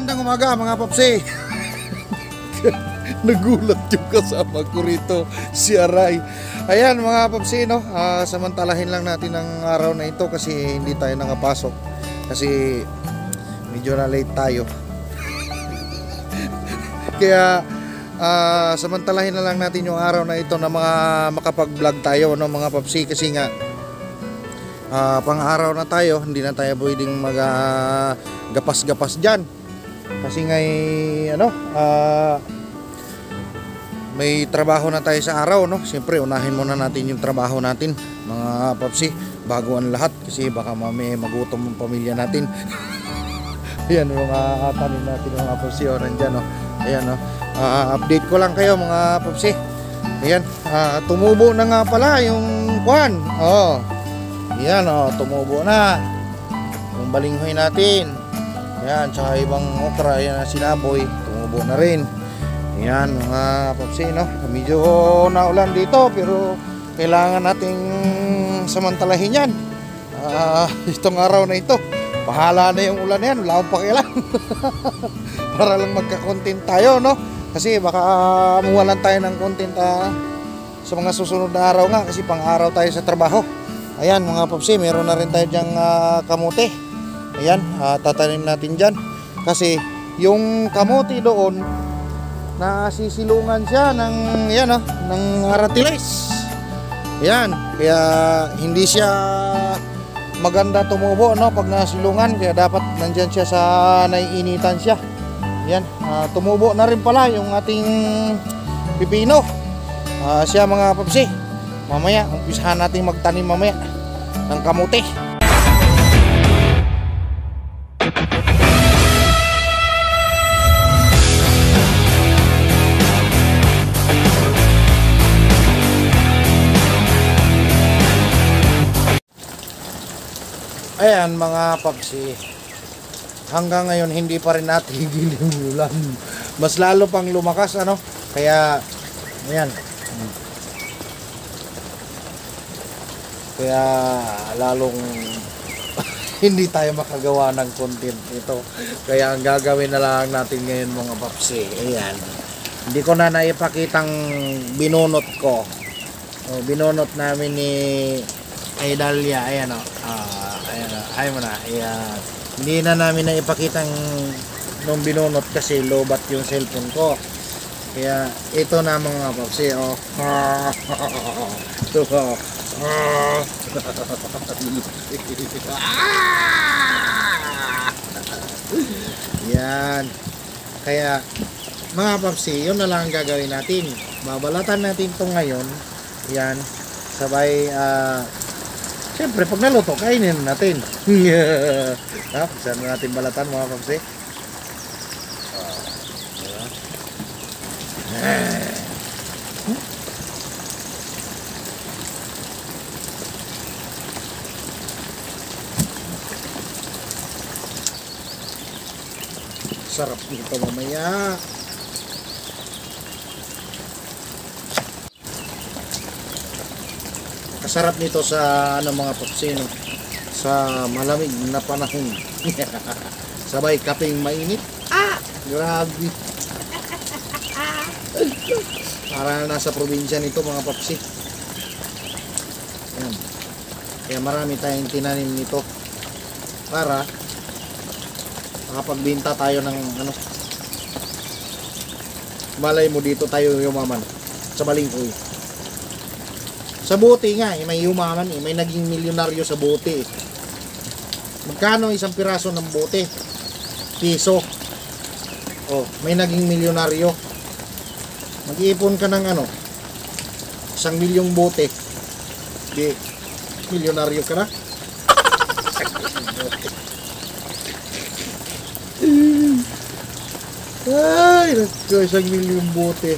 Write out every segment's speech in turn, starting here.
Magandang umaga mga papsi. Nagulat yung kasama ko rito, si Aray. Ayan mga papsi, no? Samantalahin lang natin ang araw na ito kasi hindi tayo nakapasok. Kasi medyo na late tayo. Kaya samantalahin na lang natin yung araw na ito na makapag-vlog tayo, no, mga papsi. Kasi nga pang-araw na tayo, hindi na tayo pwedeng gapas-gapas dyan. Kasi nga may trabaho na tayo sa araw, no? Siyempre unahin muna natin yung trabaho natin mga papsi bago ang lahat, kasi baka mamaya magutom ang pamilya natin. Ayan mga tanim natin mga papsi, o nandyan, no? Ayan, no? Update ko lang kayo mga papsi. Ayan, tumubo na nga pala yung kwan. Ayan, tumubo na yung balinghoy natin. Ayan, tsaka ibang okra, ayan na sinaboy, tumubo na rin. Ayan mga papsi, no? Medyo naulan dito pero kailangan nating samantalahin yan. Itong araw na ito, bahala na yung ulan na yan, wala akong pakialam. Para lang magka-content tayo, no? Kasi baka mawalan tayo ng content sa mga susunod na araw nga, kasi pang-araw tayo sa trabaho. Ayan mga papsi, meron na rin tayo dyang kamote. Ayan, tatanim natin dyan. Kasi yung kamote doon, nasisilungan siya ng, ng aratiles. Ayan, kaya hindi siya maganda tumubo, no, pag nasilungan. Kaya dapat nandyan siya sa naiinitan siya. Ayan, tumubo na rin pala yung ating pipino. Siya mga papsi, mamaya umpisahan natin magtanim mamaya ng kamote. Ayan mga papsi, hanggang ngayon hindi pa rin natigil yung ulan. Mas lalo pang lumakas, ano? Kaya ayan, kaya lalong hindi tayo makagawa ng content ito. Kaya ang gagawin na lang natin ngayon mga papsi, ayan, hindi ko na naipakitang binunot ko. Binunot namin ni Idalia, ayan, ayan, ay mo na, ayan. Hindi na namin naipakitang nung binunot kasi lobat yung cellphone ko. Kaya ito na mga papsi, yan. Kaya mga papsi, yun na lang ang gagawin natin. Babalatan natin ito ngayon. Yan, sabay siyempre pag naluto kainin natin. Saan natin balatan mga papsi? Sarap nito mamaya. Kasarap nito sa mga papsi, no? Sa malamig na panahon. Sabay kapeng mainit. Grabe. Para nasa probinsya nito mga papsi. Ayan. Kaya marami tayong tinanim nito para makapagbenta tayo ng malay mo dito tayo yumaman sa balinghoy. Sa bote nga, may yumaman, may naging milyonaryo sa bote. Magkano isang piraso ng bote? Piso. May naging milyonaryo. Mag-iipon ka ng 1,000,000 bote. Di, milyonaryo ka na. Ay, 1,000,000 bote.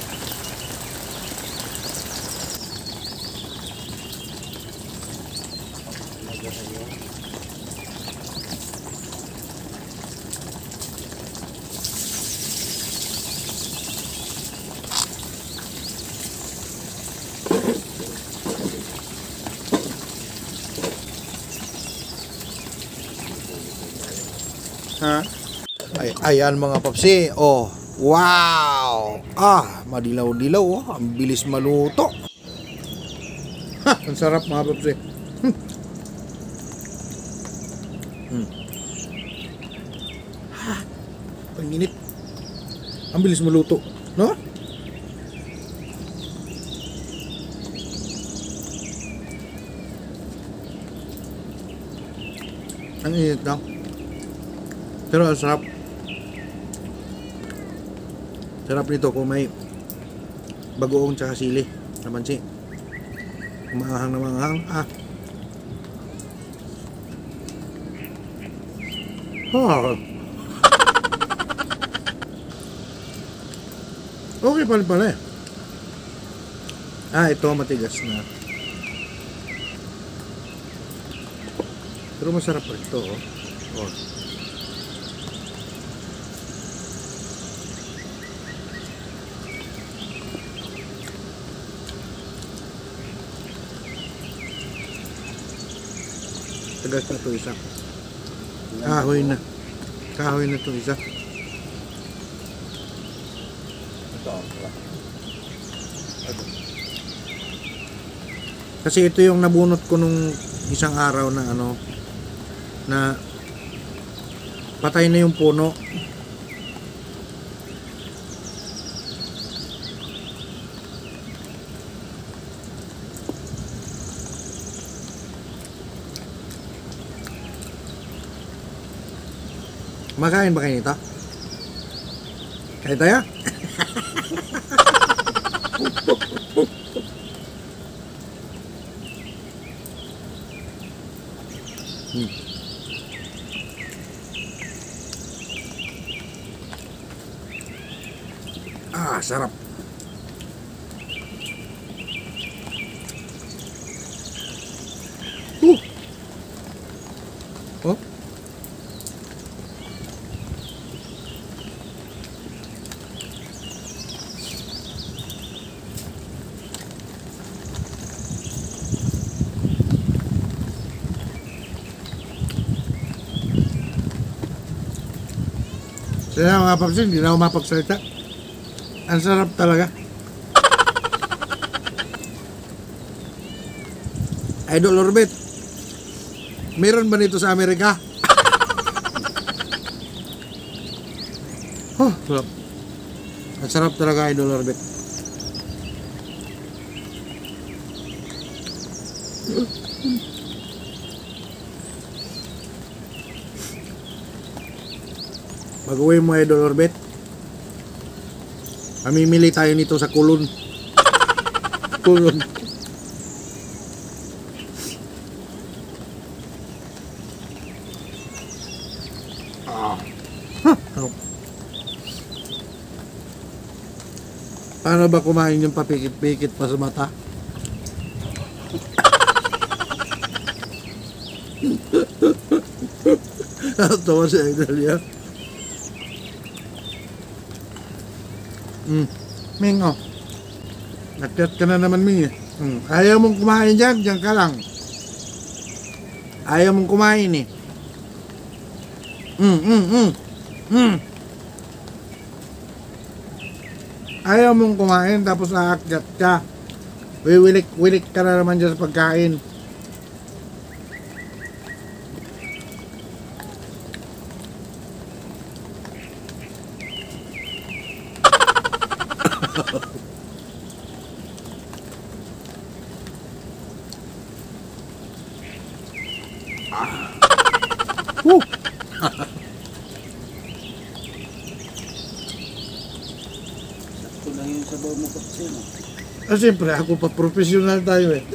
Ha? Ay. Ayan mga papsi. Oh, wow. Madilaw-dilaw. Oh. Ang bilis maluto. Ha, ang sarap mga papsi. Ang init. Ang bilis maluto, no? Ang init lang. Pero ang sarap. Sarap nito kung may bagoong tsaka sili. Namansi. Maanghang na maanghang. Okay pala eh. Ito matigas na. Pero masarap pa ito, oh. Tagas na ito isa. Kahoy na. Kahoy na ito isa. Kasi ito yung nabunot ko nung isang araw na na patay na yung puno. Makain ba kayo nito? Kain tayo? Sarap. Oh. Kaya mga papsin, hindi na ako mapagsalita. Ang sarap talaga. Idol Orbit, meron ba nito sa Amerika? Sarap. Ang sarap talaga, Idol Orbit. Mag-uwi mo, Idol Orbit. Mamimili tayo nito sa kulon. Kulon. Paano ba kumain yung papikit-pikit pa sa mata? Tawa si Idol yan. Ming, nagkat ka na naman, Ming. Ayaw mong kumain dyan, dyan ka lang. Ayaw mong kumain eh. Ayaw mong kumain tapos aakyat ka. Wilik ka na naman dyan sa pagkain. Sakto lang yung sabaw mo kasi, no? Siyempre, ako pa professional tayo eh.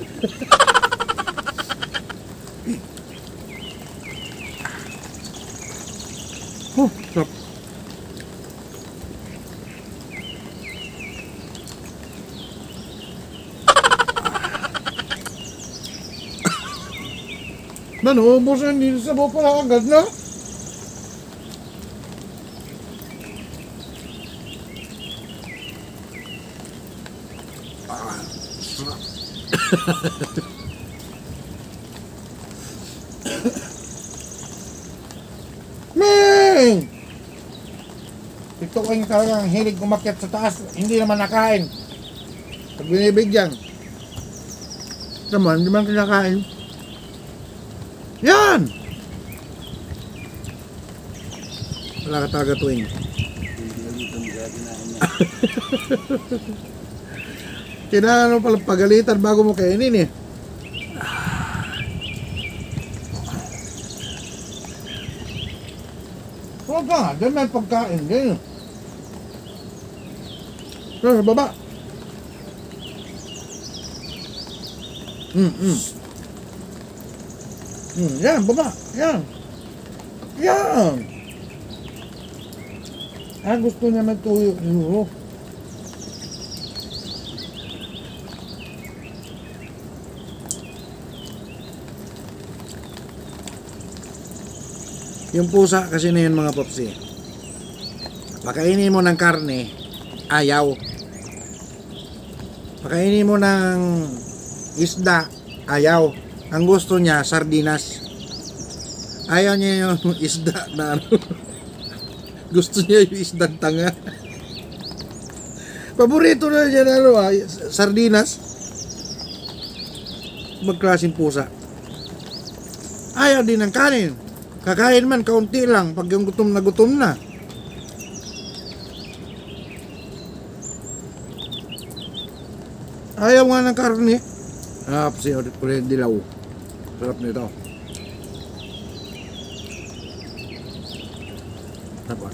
Sarap. Ubos na hindi sabaw pala agad na. Ming! tuwing talagang hilig umakyat sa taas, hindi naman nakain. Pag binibigyan, naman, hindi man kinakain. Yan! Wala ka talaga tuwing. Kailangan mo palang pagalitan bago mo kainin eh. Huwag ka nga, dyan may pagkain. Ganyan. Sa baba. Yan, baba. Yan. Yan. Gusto niya magtuyo. Yung pusa kasi na yun mga popsi. Pakainin mo ng karne, ayaw. Pakainin mo ng isda, ayaw. Ang gusto niya, sardinas. Ayaw niya yung isda na ano. Gusto niya yung isdang tanga. Paborito na niya na ano, sardinas. Magklaseng pusa. Ayaw din ng kanin. Kakain man, kaunti lang. Pag yung gutom na. Ayaw nga ng karne. Kasi ulit dilaw. Sarap nito. Sarap.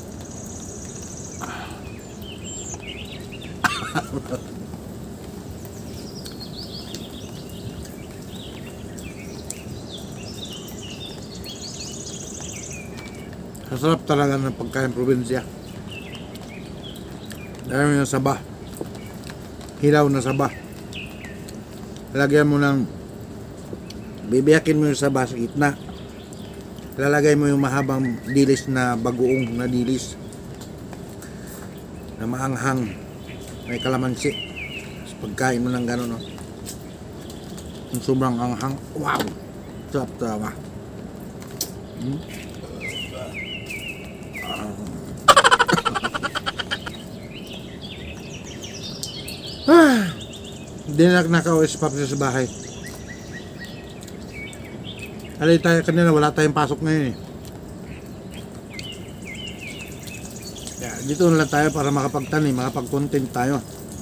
Masarap talaga ng pagkain probinsya. Dahil yung saba. Hilaw na saba. Lagyan mo ng bibiyakin mo yung saba sa gitna. Lalagay mo yung mahabang dilis na bagoong na dilis na maanghang. May kalamansi. Tapos pagkain mo ng gano'n, no? Yung sobrang anghang. Wow! Sarap talaga. Hindi na naka-OS pa sa bahay. Alay tayo kanina, wala tayong pasok ngayon eh. Kaya dito na lang tayo para makapagtanim, makapag-content tayo.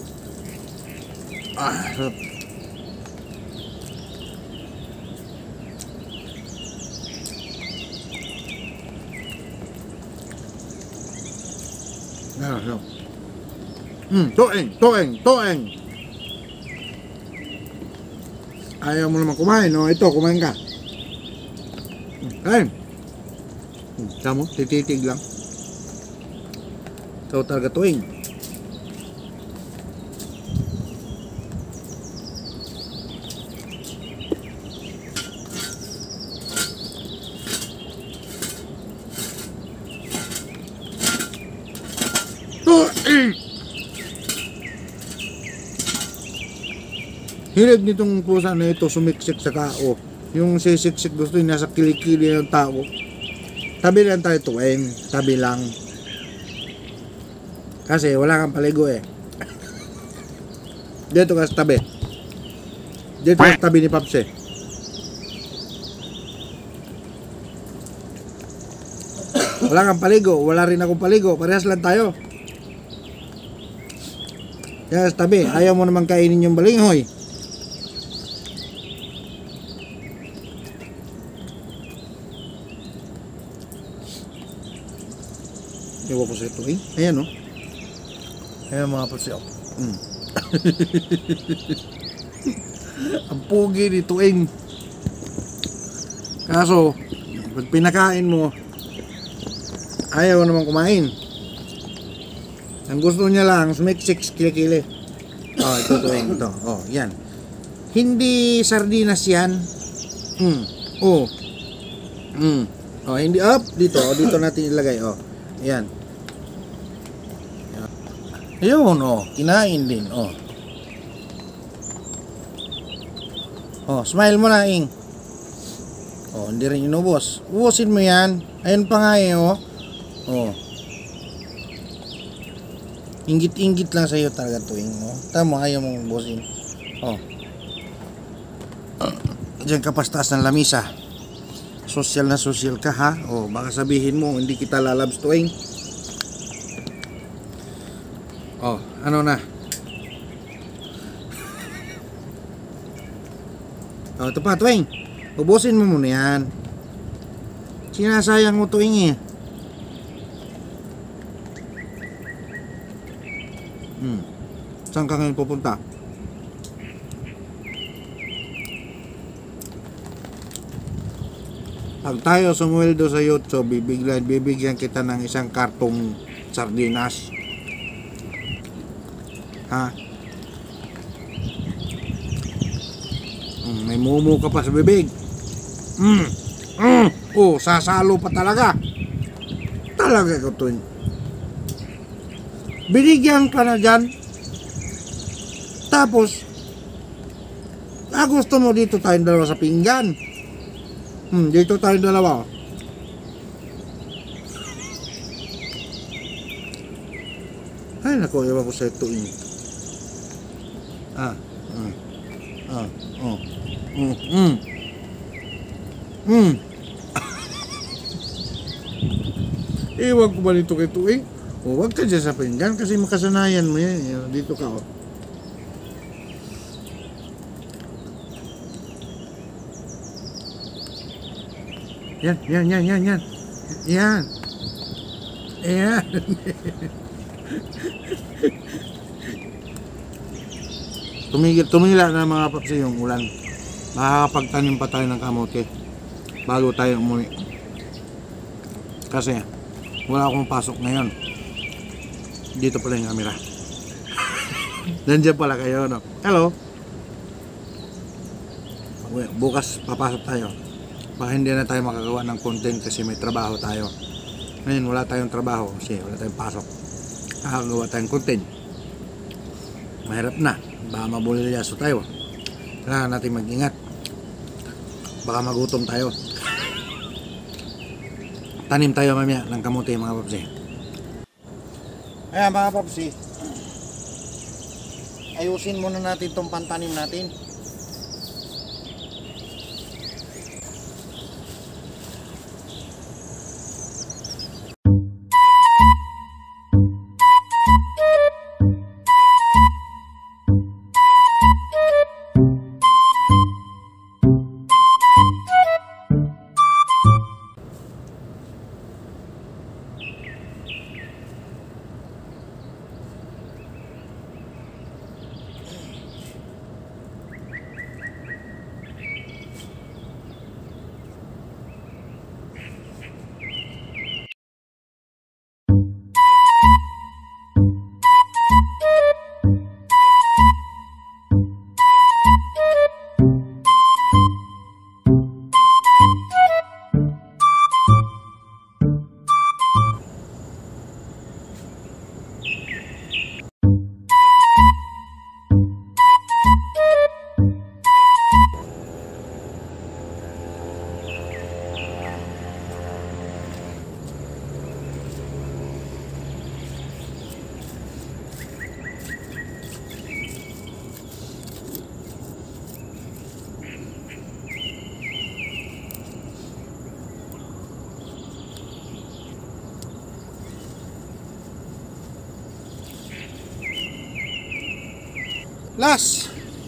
Sarap. Sarap. Toeng. Ayaw mo naman kumain, no? Ito, kumain ka. Kain. Tama mo, tititig lang. Ikaw talaga tuwing. Tuwing! Hilig nitong pusa na ito sumiksik sa kao. Yung sisiksik gusto niya nasa kilikili ng tao. Tabi lang tayo tuwing. Tabi lang. Kasi wala kang paligo eh. Dito ka sa tabi. Dito ka sa tabi ni Paps eh. Wala kang paligo. Wala rin akong paligo. Parehas lang tayo. Kaya sa tabi. Ayaw mo naman kainin yung balinghoy. Iwa ko sa ito eh. Ayan o. Ayan mga pasyo. Ang pugi ni Tuing. Kaso, pag pinakain mo, ayaw naman kumain. Ang gusto niya lang, sumiksik kilikili. Ito Tuing. Ito. Yan. Hindi sardinas yan. Hindi up. Dito. Dito natin ilagay. Yan. Ayun, kinain din, smile mo na, Ing. Hindi rin inubos. Ubusin mo yan. Ayun pa nga Inggit-inggit lang sa'yo talaga tuwing, no? Tama, ayaw mong ubusin. Oh. Diyan ka pastas ng lamisa. Social na social ka, ha? Oh, baka sabihin mo, hindi kita lalabs tuwing. Oh, ano na? Oh, ito pa, tuwing. Ubusin mo muna yan. Sinasayang mo tuwing eh. Saan ka ngayon pupunta? Pag tayo sumweldo sa YouTube, bibigyan kita ng isang kartong sardinas. Ha? May mumu ka pa sa bibig. Oh, sasalo pa talaga. Talaga ko to. Binigyan ka na dyan. Tapos, gusto mo dito tayong dalawa sa pinggan. Dito tayong dalawa. Ay, naku, iwan ko sa ito. Iwan ko ba dito kay Tuing? O, wag ka dyan sa pinggan kasi makasanayan mo yan. Dito ka, oh. Yan. Yan. Tumila na mga papsi yung ulan. Makakapagtanim pa tayo ng kamote bago tayo umuwi. Kasi wala akong pasok ngayon. Dito pala yung camera. Nandiyan pala kayo, no? Hello. Bukas papasok tayo. Baka hindi na tayo makagawa ng content kasi may trabaho tayo. Ngayon wala tayong trabaho kasi wala tayong pasok. Nakagawa tayong content. Mahirap na. Baka mabulilyaso tayo. Kailangan natin mag-ingat. Baka magutom tayo. Tanim tayo mamaya ng kamote mga papsi. Ayan mga papsi. Ayusin muna natin itong pantanim natin. Last.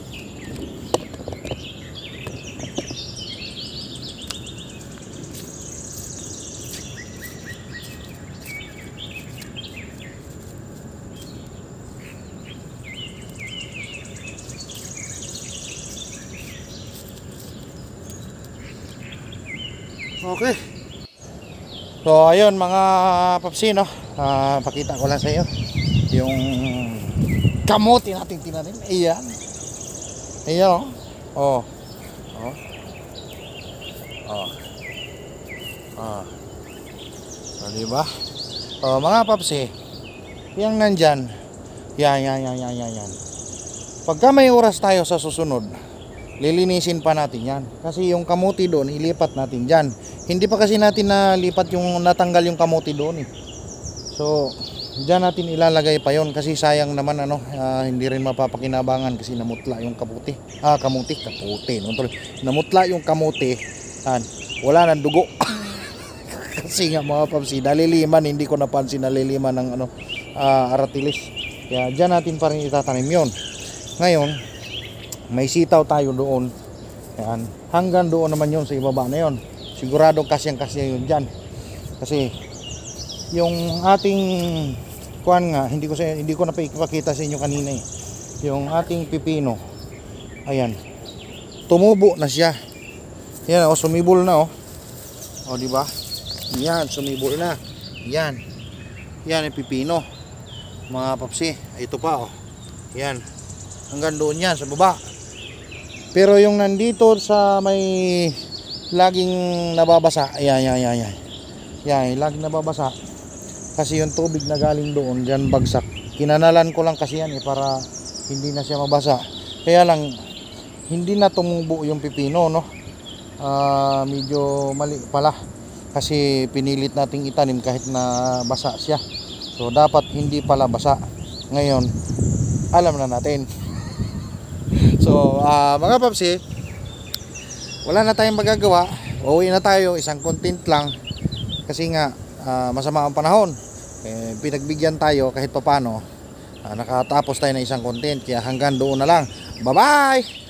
Okay. So ayun mga papsi, no. Pakita ko lang sa iyo yung kamote natin tinanim. Ayan. Ayan, oh. Oh. Oh. Ah. So, diba? Oh, mga papsi, yang nandyan. Yan. Pagka may oras tayo sa susunod, lilinisin pa natin yan. Kasi yung kamote doon, ilipat natin dyan. Hindi pa kasi natin nalipat yung natanggal yung kamote doon eh. So, diyan natin ilalagay pa yon kasi sayang naman hindi rin mapapakinabangan kasi namutla yung kamuti. Kamuti no, tol. Namutla yung kamuti. Wala nang dugo. Kasi nga mga papsi, naliliman, hindi ko napansin naliliman ng aratilis. Kaya diyan natin pa rin itatanim yon. Ngayon, may sitaw tayo doon. Yan. Hanggang doon naman yon sa ibaba na yon. Sigurado kasyang-kasya yun dyan. Kasi yung ating kuan nga, hindi ko na ipakita sa inyo kanina eh. Yung ating pipino, ayan, tumubo na siya. Yan, sumibol na di ba? Yan, sumibol na. Yan yung pipino, mga papsi. Ito pa yan, hanggang doon yan sa baba. Pero yung nandito sa may laging nababasa, yan, laging nababasa kasi yung tubig na galing doon diyan bagsak. Kinanalan ko lang kasi yan para hindi na siya mabasa. Kaya lang hindi na tumubo yung pipino, no. Medyo mali pala kasi pinilit nating itanim kahit na basa siya. So dapat hindi pala basa. Ngayon alam na natin. So mga papsi, wala na tayong magagawa. Uuwi na tayo, isang content lang kasi nga masama ang panahon. Pinagbigyan tayo kahit papano. Nakatapos tayo ng isang content, kaya hanggang doon na lang. Bye bye.